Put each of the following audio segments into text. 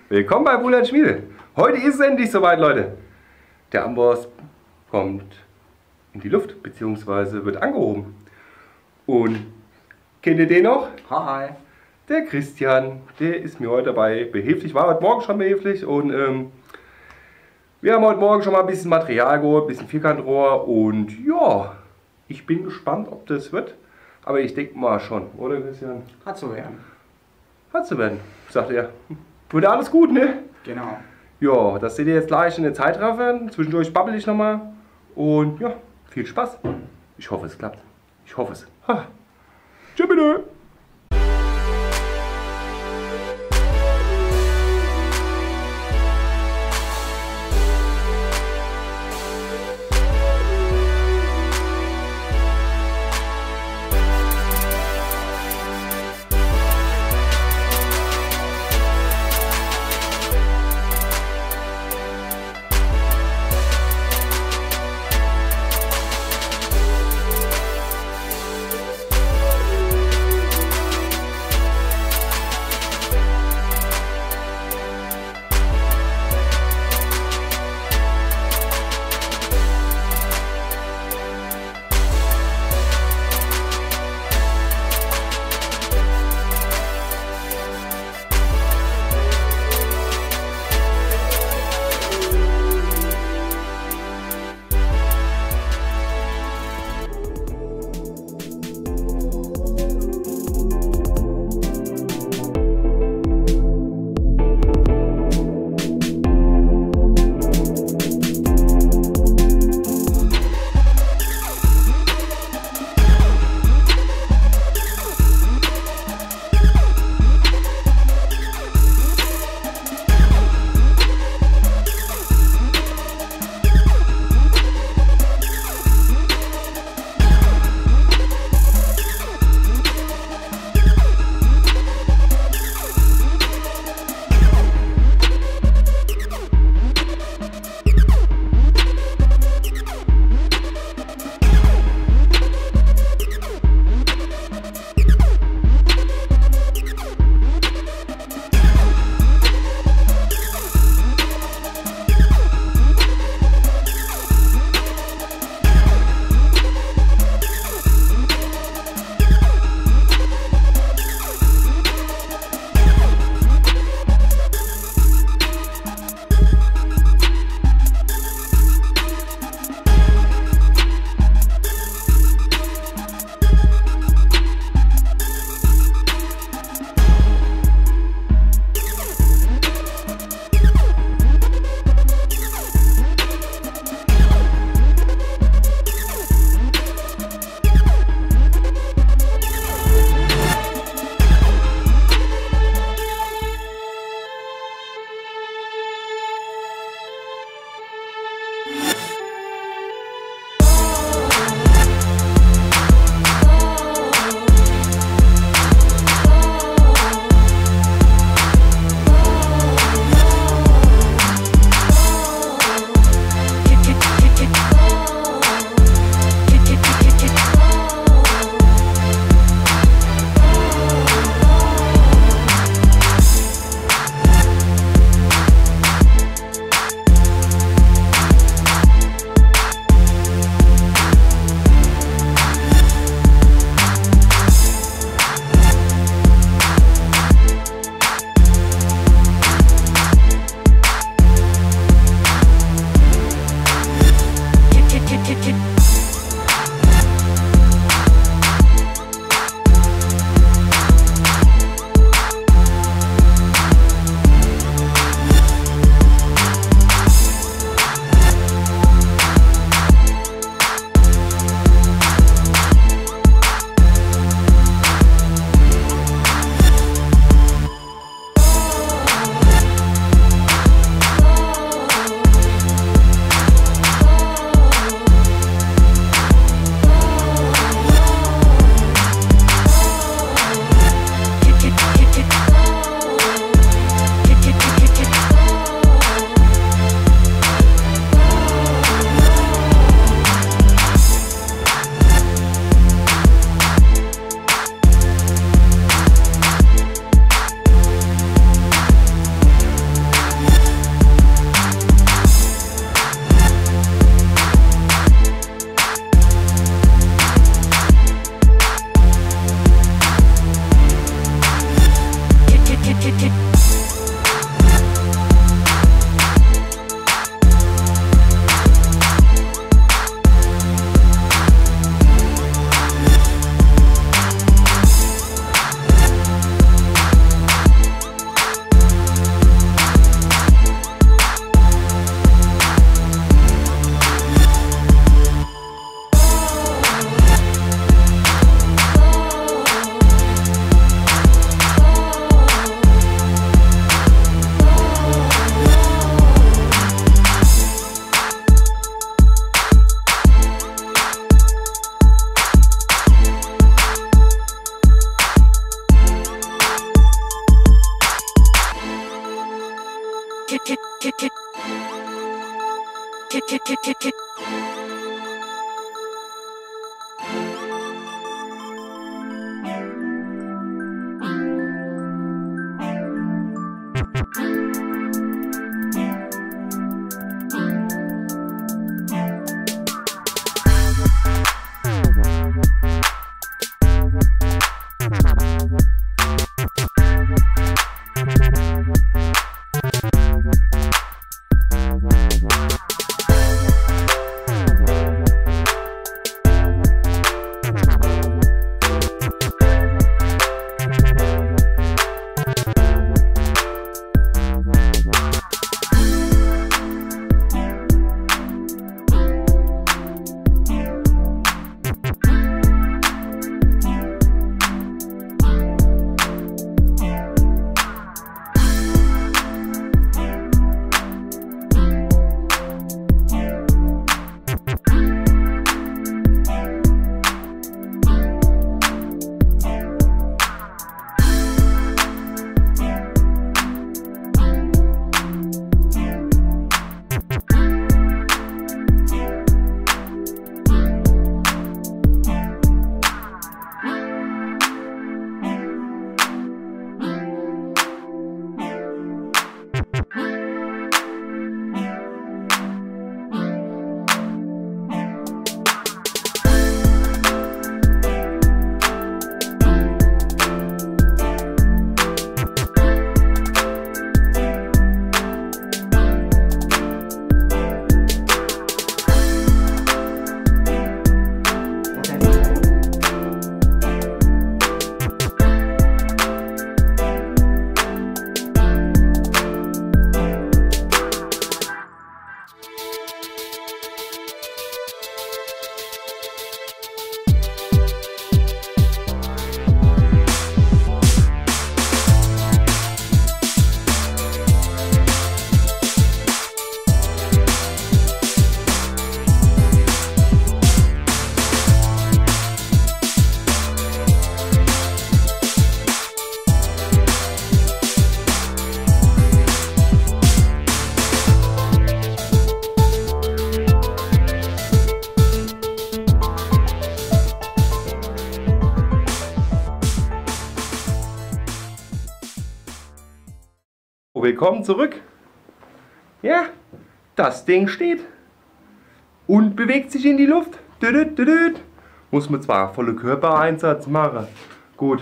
Willkommen bei Bulan Schmiede. Heute ist es endlich soweit, Leute. Der Amboss kommt in die Luft, beziehungsweise wird angehoben. Und kennt ihr den noch? Hi. Der Christian, der ist mir heute dabei behilflich, war heute Morgen schon behilflich und wir haben heute Morgen schon mal ein bisschen Material geholt, ein bisschen Vierkantrohr und ja, ich bin gespannt, ob das wird. Aber ich denke mal schon, oder Christian? Hat zu werden. Hat zu werden, sagt er. Wird alles gut, ne? Genau. Ja, das seht ihr jetzt gleich in den Zeitraffern. Zwischendurch babbel ich nochmal. Und ja, viel Spaß. Ich hoffe, es klappt. Ich hoffe es. Tschüss, bitte. Willkommen zurück. Ja, das Ding steht und bewegt sich in die Luft. Muss man zwar volle Körpereinsatz machen. Gut,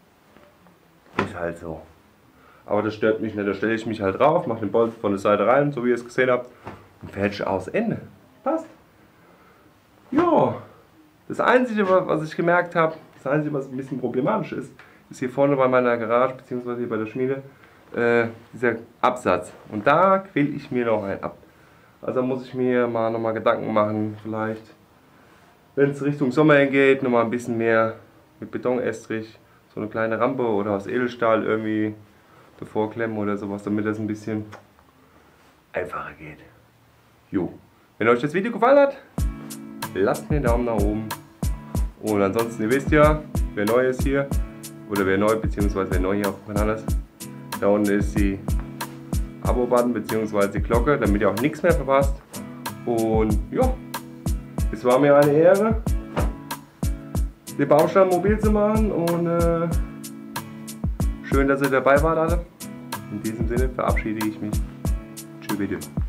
ist halt so. Aber das stört mich nicht. Da stelle ich mich halt drauf, mache den Bolzen von der Seite rein, so wie ihr es gesehen habt, und fälsche aus Ende. Passt. Ja, das Einzige, was ich gemerkt habe, das Einzige, was ein bisschen problematisch ist, ist hier vorne bei meiner Garage bzw. hier bei der Schmiede dieser Absatz. Und da quäle ich mir noch einen ab. Also muss ich mir mal nochmal Gedanken machen, vielleicht, wenn es Richtung Sommer hingeht, nochmal ein bisschen mehr mit Betonestrich, so eine kleine Rampe oder aus Edelstahl irgendwie davor klemmen oder sowas, damit das ein bisschen einfacher geht. Jo. Wenn euch das Video gefallen hat, lasst mir einen Daumen nach oben. Und ansonsten, ihr wisst ja, wer neu ist hier, oder wer neu bzw. wer neu hier auf dem Kanal ist, da unten ist die Abo-Button bzw. die Glocke, damit ihr auch nichts mehr verpasst. Und ja, es war mir eine Ehre, den Baustein mobil zu machen, und schön, dass ihr dabei wart alle. In diesem Sinne verabschiede ich mich. Tschüss.